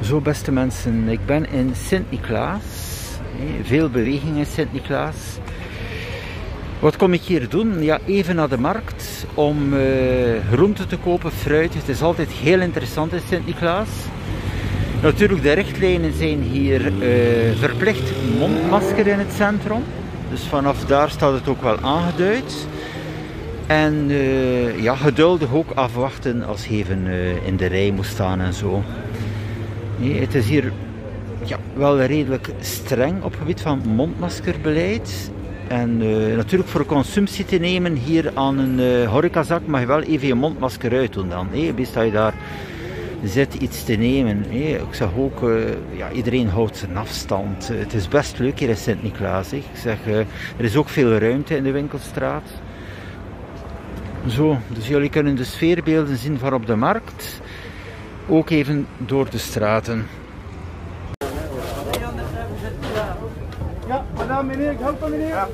Zo beste mensen, ik ben in Sint-Niklaas. Veel beweging in Sint-Niklaas. Wat kom ik hier doen? Ja, even naar de markt om groenten te kopen, fruit. Het is altijd heel interessant in Sint-Niklaas. Natuurlijk, de richtlijnen zijn hier verplicht mondmasker in het centrum. Dus vanaf daar staat het ook wel aangeduid. En ja, geduldig ook afwachten als je even in de rij moet staan en zo. Nee, het is hier ja, wel redelijk streng op het gebied van mondmaskerbeleid. En natuurlijk voor consumptie te nemen hier aan een horecazak mag je wel even je mondmasker uitdoen dan. Best dat je daar zit iets te nemen. Ik zeg ook, ja, iedereen houdt zijn afstand. Het is best leuk hier in Sint-Niklaas. Ik zeg, er is ook veel ruimte in de winkelstraat. Zo, dus jullie kunnen de sfeerbeelden zien van op de markt. Ook even door de straten. Ja, madame, meneer, ik help meneer. Ja,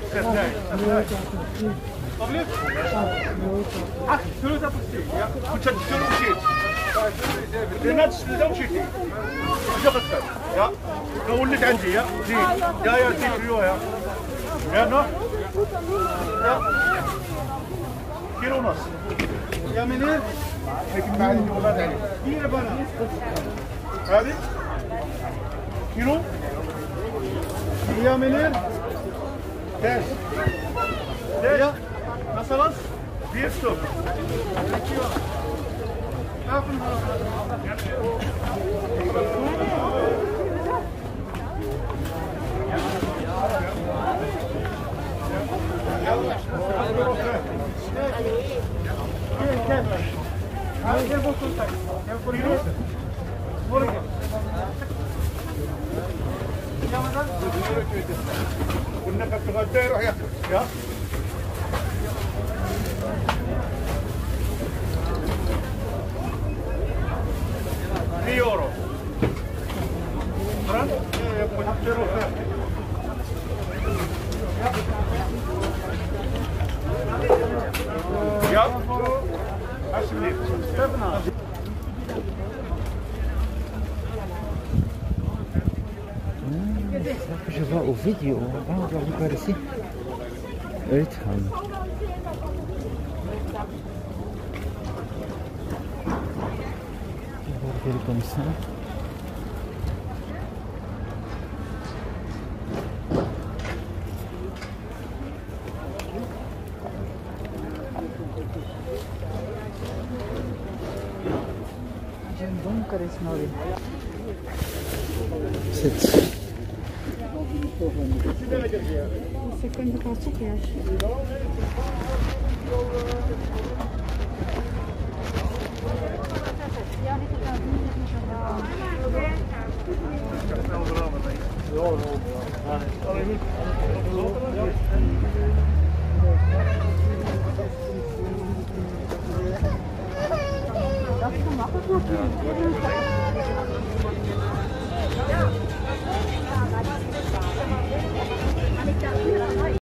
ach, zullen dat precies? Ja, goed zetten, zullen we zitten. De net is ook zitten. Ja, gewoon niet aan ja. Ja, ja, zie ja. Ja, nog? Ja. Kilonas. Ja, meneer. Ik heb bijna niet wat aan. Hier hebben we. Ja, dit. Kilo. Ja, meneer. Yes. Ja. Nasılsınız? Bir stok. Ja. €3. Frank? Ja, alsjeblieft. Je vois au vidéo, on va regarder par ici. Uitgaan. Weer comme ça. Donker is nou weer. Zit. Você quando passa cash. Dat is gemakkelijk.